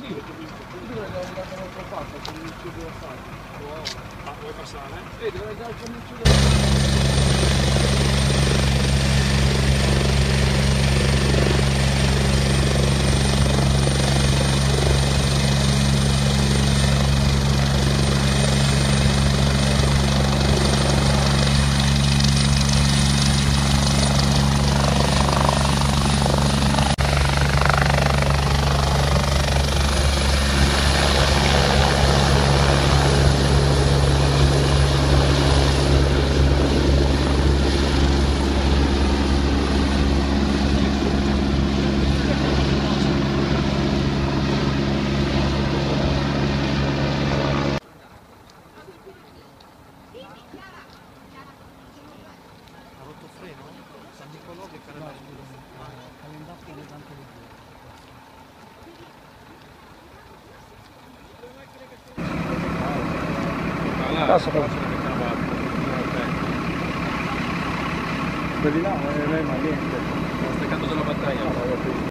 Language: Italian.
Dovrei andare dall'altra parte, con il cibo da fare. Ma vuoi passare? Dovrei andare con il cibo da fare. Ha rotto freno? San Nicolò che No, scusami, calendario levante di più. Passa, quelli là, ma niente. Sto staccando della battaglia.